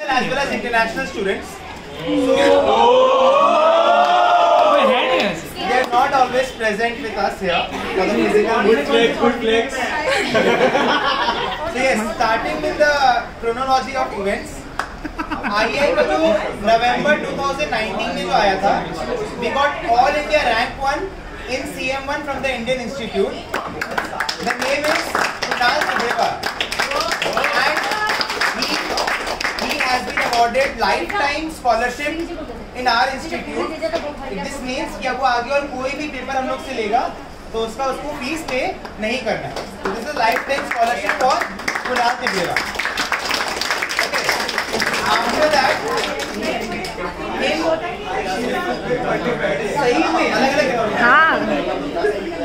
as well as international students. So they are not always present with us here for the physical. Good flex. So yes, starting with the chronology of events. IIM का जो November 2019 में जो आया था, we got all India rank 1 in CM1 from the Indian Institute. The name is Kunal Sudheva, and he has been awarded lifetime scholarship in our institute. This means कि अब वो आगे और कोई भी पेपर हम लोग से लेगा तो उसको फीस पे नहीं करना है. So this is lifetime scholarship for Kunal Sudheva. After that, सही में अलग-अलग